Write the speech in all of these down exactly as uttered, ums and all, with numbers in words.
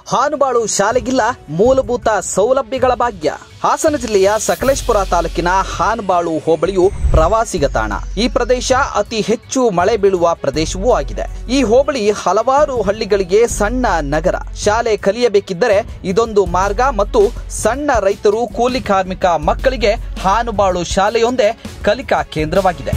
ಹಾನುಬಾಳು ಶಾಲೆಗಿಲ್ಲ ಮೂಲಭೂತ ಸೌಲಭ್ಯಗಳ ಭಾಗ್ಯ. ಹಾಸನ ಜಿಲ್ಲೆಯ ಸಕಲೇಶಪುರ ತಾಲೂಕಿನ ಹಾನುಬಾಳು ಹೋಬಳಿಯು ಪ್ರವಾಸಿಗ ತಾಣ. ಈ ಪ್ರದೇಶ ಅತಿ ಹೆಚ್ಚು ಮಳೆ ಬೀಳುವ ಪ್ರದೇಶವೂ ಆಗಿದೆ. ಈ ಹೋಬಳಿ ಹಲವಾರು ಹಳ್ಳಿಗಳಿಗೆ ಸಣ್ಣ ನಗರ. ಶಾಲೆ ಕಲಿಯಬೇಕಿದ್ದರೆ ಇದೊಂದು ಮಾರ್ಗ ಮತ್ತು ಸಣ್ಣ ರೈತರು, ಕೂಲಿ ಕಾರ್ಮಿಕ ಮಕ್ಕಳಿಗೆ ಹಾನುಬಾಳು ಶಾಲೆಯೊಂದೇ ಕಲಿಕಾ ಕೇಂದ್ರವಾಗಿದೆ.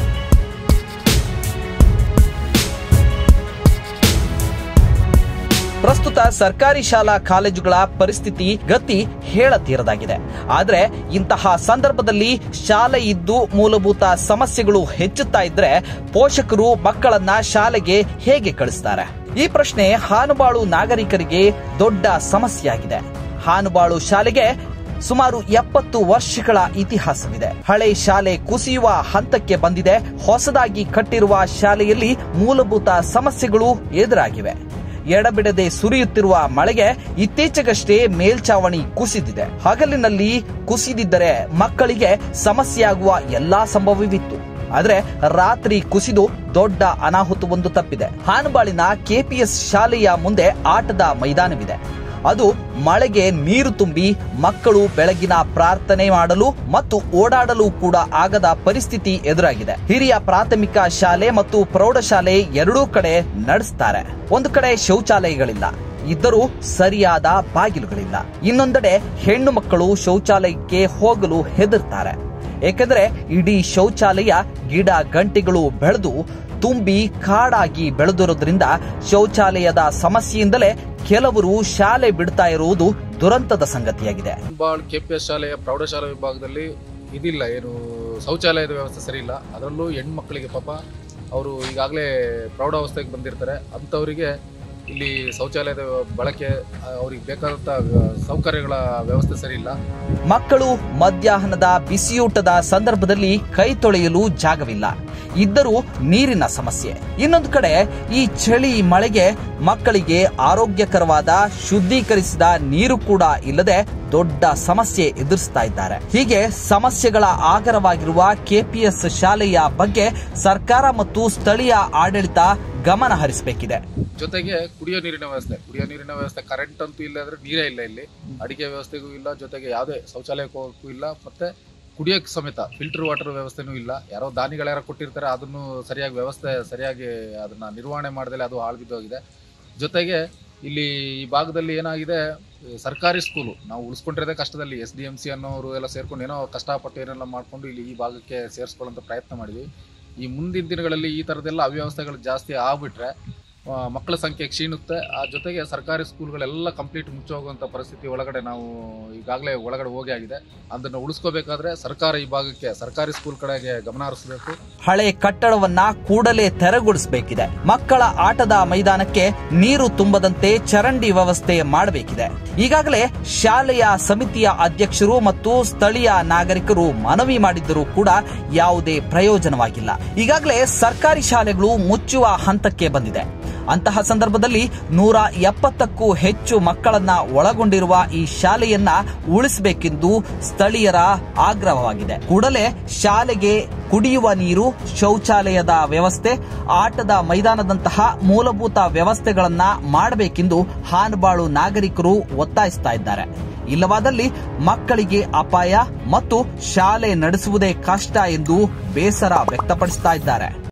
ಪ್ರಸ್ತುತ ಸರ್ಕಾರಿ ಶಾಲಾ ಕಾಲೇಜುಗಳ ಪರಿಸ್ಥಿತಿ ಗತಿ ಹೇಳತೀರದಾಗಿದೆ. ಆದರೆ ಇಂತಹ ಸಂದರ್ಭದಲ್ಲಿ ಶಾಲೆ ಇದ್ದು ಮೂಲಭೂತ ಸಮಸ್ಯೆಗಳು ಹೆಚ್ಚುತ್ತಾ ಇದ್ರೆ ಪೋಷಕರು ಮಕ್ಕಳನ್ನ ಶಾಲೆಗೆ ಹೇಗೆ ಕಳಿಸ್ತಾರೆ? ಈ ಪ್ರಶ್ನೆ ಹಾನುಬಾಳು ನಾಗರಿಕರಿಗೆ ದೊಡ್ಡ ಸಮಸ್ಯೆಯಾಗಿದೆ. ಹಾನುಬಾಳು ಶಾಲೆಗೆ ಸುಮಾರು ಎಪ್ಪತ್ತು ವರ್ಷಗಳ ಇತಿಹಾಸವಿದೆ. ಹಳೆ ಶಾಲೆ ಕುಸಿಯುವ ಹಂತಕ್ಕೆ ಬಂದಿದೆ. ಹೊಸದಾಗಿ ಕಟ್ಟಿರುವ ಶಾಲೆಯಲ್ಲಿ ಮೂಲಭೂತ ಸಮಸ್ಯೆಗಳು ಎದುರಾಗಿವೆ. ಎಡಬಿಡದೆ ಸುರಿಯುತ್ತಿರುವ ಮಳೆಗೆ ಇತ್ತೀಚೆಗಷ್ಟೇ ಮೇಲ್ಚಾವಣಿ ಕುಸಿದಿದೆ. ಹಗಲಿನಲ್ಲಿ ಕುಸಿದಿದ್ದರೆ ಮಕ್ಕಳಿಗೆ ಸಮಸ್ಯೆಯಾಗುವ ಎಲ್ಲಾ ಸಂಭವವಿತ್ತು. ಆದರೆ ರಾತ್ರಿ ಕುಸಿದು ದೊಡ್ಡ ಅನಾಹುತವೊಂದು ತಪ್ಪಿದೆ. ಹಾನುಬಾಳಿನ ಕೆಪಿಎಸ್ ಶಾಲೆಯ ಮುಂದೆ ಆಟದ ಮೈದಾನವಿದೆ. ಅದು ಮಳೆಗೆ ನೀರು ತುಂಬಿ ಮಕ್ಕಳು ಬೆಳಗಿನ ಪ್ರಾರ್ಥನೆ ಮಾಡಲು ಮತ್ತು ಓಡಾಡಲು ಕೂಡ ಆಗದ ಪರಿಸ್ಥಿತಿ ಎದುರಾಗಿದೆ. ಹಿರಿಯ ಪ್ರಾಥಮಿಕ ಶಾಲೆ ಮತ್ತು ಪ್ರೌಢಶಾಲೆ ಎರಡೂ ಕಡೆ ನಡೆಸ್ತಾರೆ. ಒಂದು ಕಡೆ ಶೌಚಾಲಯಗಳಿಲ್ಲ, ಇದ್ದರೂ ಸರಿಯಾದ ಬಾಗಿಲುಗಳಿಲ್ಲ. ಇನ್ನೊಂದೆಡೆ ಹೆಣ್ಣು ಮಕ್ಕಳು ಶೌಚಾಲಯಕ್ಕೆ ಹೋಗಲು ಹೆದರ್ತಾರೆ. ಏಕೆಂದರೆ ಇಡೀ ಶೌಚಾಲಯ ಗಿಡ ಗಂಟೆಗಳು ಬೆಳೆದು ತುಂಬಿ ಕಾಡಾಗಿ ಬೆಳೆದಿರೋದ್ರಿಂದ ಶೌಚಾಲಯದ ಸಮಸ್ಯೆಯಿಂದಲೇ ಕೆಲವರು ಶಾಲೆ ಬಿಡ್ತಾ ಇರುವುದು ದುರಂತದ ಸಂಗತಿಯಾಗಿದೆ. ಹಾನುಬಾಳು ಕೆಪಿಎಸ್ ಶಾಲೆಯ ಪ್ರೌಢಶಾಲಾ ವಿಭಾಗದಲ್ಲಿ ಇದಿಲ್ಲ, ಏನು ಶೌಚಾಲಯದ ವ್ಯವಸ್ಥೆ ಸರಿ ಇಲ್ಲ. ಅದರಲ್ಲೂ ಹೆಣ್ಮಕ್ಳಿಗೆ ಪಾಪ ಅವರು ಈಗಾಗಲೇ ಪ್ರೌಢಾವಸ್ಥೆಗೆ ಬಂದಿರ್ತಾರೆ. ಅಂಥವರಿಗೆ ಇಲ್ಲಿ ಶೌಚಾಲಯದ ಬಳಕೆ, ಅವ್ರಿಗೆ ಬೇಕಾದಂಥ ಸೌಕರ್ಯಗಳ ವ್ಯವಸ್ಥೆ ಸರಿ ಇಲ್ಲ. ಮಕ್ಕಳು ಮಧ್ಯಾಹ್ನದ ಬಿಸಿಯೂಟದ ಸಂದರ್ಭದಲ್ಲಿ ಕೈ ತೊಳೆಯಲು ಜಾಗವಿಲ್ಲ, ಇದ್ದರೂ ನೀರಿನ ಸಮಸ್ಯೆ. ಇನ್ನೊಂದು ಕಡೆ ಈ ಚಳಿ ಮಳೆಗೆ ಮಕ್ಕಳಿಗೆ ಆರೋಗ್ಯಕರವಾದ ಶುದ್ಧೀಕರಿಸಿದ ನೀರು ಕೂಡ ಇಲ್ಲದೆ ದೊಡ್ಡ ಸಮಸ್ಯೆ ಎದುರಿಸ್ತಾ ಇದ್ದಾರೆ. ಹೀಗೆ ಸಮಸ್ಯೆಗಳ ಆಗರವಾಗಿರುವ ಕೆಪಿಎಸ್ ಶಾಲೆಯ ಬಗ್ಗೆ ಸರ್ಕಾರ ಮತ್ತು ಸ್ಥಳೀಯ ಆಡಳಿತ ಗಮನ ಹರಿಸಬೇಕಿದೆ. ಜೊತೆಗೆ ಕುಡಿಯೋ ನೀರಿನ ವ್ಯವಸ್ಥೆ ಕುಡಿಯೋ ನೀರಿನ ವ್ಯವಸ್ಥೆ ಕರೆಂಟ್ ಅಂತೂ ಇಲ್ಲ, ಅಂದ್ರೆ ನೀರೇ ಇಲ್ಲ ಇಲ್ಲಿ. ಅಡಿಗೆ ವ್ಯವಸ್ಥೆಗೂ ಇಲ್ಲ, ಜೊತೆಗೆ ಯಾವುದೇ ಶೌಚಾಲಯಕ್ಕೆ ಹೋಗೋಕ್ಕೂ ಇಲ್ಲ, ಮತ್ತೆ ಕುಡಿಯೋಕ್ಕೆ ಸಮೇತ ಫಿಲ್ಟರ್ ವಾಟರ್ ವ್ಯವಸ್ಥೆನೂ ಇಲ್ಲ. ಯಾರೋ ದಾನಿಗಳ್ಯಾರ ಕೊಟ್ಟಿರ್ತಾರೆ, ಅದನ್ನು ಸರಿಯಾಗಿ ವ್ಯವಸ್ಥೆ ಸರಿಯಾಗಿ ಅದನ್ನ ನಿರ್ವಹಣೆ ಮಾಡದಲ್ಲೇ ಅದು ಹಾಳು ಬಿದ್ದೋಗಿದೆ. ಜೊತೆಗೆ ಇಲ್ಲಿ ಈ ಭಾಗದಲ್ಲಿ ಏನಾಗಿದೆ, ಸರ್ಕಾರಿ ಸ್ಕೂಲು ನಾವು ಉಳಿಸ್ಕೊಂಡಿರೋದೇ ಕಷ್ಟದಲ್ಲಿ. ಎಸ್ ಡಿ ಎಂ ಸಿ ಅನ್ನೋರು ಎಲ್ಲ ಸೇರ್ಕೊಂಡು ಏನೋ ಕಷ್ಟಪಟ್ಟು ಏನೆಲ್ಲ ಮಾಡ್ಕೊಂಡು ಇಲ್ಲಿ ಈ ಭಾಗಕ್ಕೆ ಸೇರಿಸ್ಕೊಳ್ಳೋಂಥ ಪ್ರಯತ್ನ ಮಾಡಿದ್ವಿ. ಈ ಮುಂದಿನ ದಿನಗಳಲ್ಲಿ ಈ ಥರದ್ದೆಲ್ಲ ಅವ್ಯವಸ್ಥೆಗಳು ಜಾಸ್ತಿ ಆಗ್ಬಿಟ್ರೆ ಮಕ್ಕಳ ಸಂಖ್ಯೆ ಕ್ಷೀಣುತ್ತೆ. ಆ ಜೊತೆಗೆ ಸರ್ಕಾರಿ ಸ್ಕೂಲ್ಗಳೆಲ್ಲ ಕಂಪ್ಲೀಟ್ ಮುಚ್ಚೋಗುವಂಥ ಪರಿಸ್ಥಿತಿ ಒಳಗಡೆ ನಾವು ಈಗಾಗಲೇ ಒಳಗಡೆ ಹೋಗಿ ಆಗಿದೆ. ಅದನ್ನು ಉಳಿಸ್ಕೋಬೇಕಾದ್ರೆ ಸರ್ಕಾರ ಈ ಭಾಗಕ್ಕೆ ಸರ್ಕಾರಿ ಸ್ಕೂಲ್ ಕಡೆಗೆ ಗಮನ ಹರಿಸಬೇಕು. ಹಳೆ ಕಟ್ಟಡವನ್ನ ಕೂಡಲೇ ತೆರವುಗೊಳಿಸಬೇಕಿದೆ. ಮಕ್ಕಳ ಆಟದ ಮೈದಾನಕ್ಕೆ ನೀರು ತುಂಬದಂತೆ ಚರಂಡಿ ವ್ಯವಸ್ಥೆ ಮಾಡಬೇಕಿದೆ. ಈಗಾಗಲೇ ಶಾಲೆಯ ಸಮಿತಿಯ ಅಧ್ಯಕ್ಷರು ಮತ್ತು ಸ್ಥಳೀಯ ನಾಗರಿಕರು ಮನವಿ ಮಾಡಿದ್ದರೂ ಕೂಡ ಯಾವುದೇ ಪ್ರಯೋಜನವಾಗಿಲ್ಲ. ಈಗಾಗಲೇ ಸರ್ಕಾರಿ ಶಾಲೆಗಳು ಮುಚ್ಚುವ ಹಂತಕ್ಕೆ ಬಂದಿದೆ. ಅಂತಹ ಸಂದರ್ಭದಲ್ಲಿ ನೂರ ಎಪ್ಪತ್ತಕ್ಕೂ ಹೆಚ್ಚು ಮಕ್ಕಳನ್ನ ಒಳಗೊಂಡಿರುವ ಈ ಶಾಲೆಯನ್ನ ಉಳಿಸಬೇಕೆಂದು ಸ್ಥಳೀಯರ ಆಗ್ರಹವಾಗಿದೆ. ಕೂಡಲೇ ಶಾಲೆಗೆ ಕುಡಿಯುವ ನೀರು, ಶೌಚಾಲಯದ ವ್ಯವಸ್ಥೆ, ಆಟದ ಮೈದಾನದಂತಹ ಮೂಲಭೂತ ವ್ಯವಸ್ಥೆಗಳನ್ನ ಮಾಡಬೇಕೆಂದು ಹಾನುಬಾಳು ನಾಗರಿಕರು ಒತ್ತಾಯಿಸ್ತಾ ಇದ್ದಾರೆ. ಇಲ್ಲವಾದಲ್ಲಿ ಮಕ್ಕಳಿಗೆ ಅಪಾಯ ಮತ್ತು ಶಾಲೆ ನಡೆಸುವುದೇ ಕಷ್ಟ ಎಂದು ಬೇಸರ ವ್ಯಕ್ತಪಡಿಸ್ತಾ ಇದ್ದಾರೆ.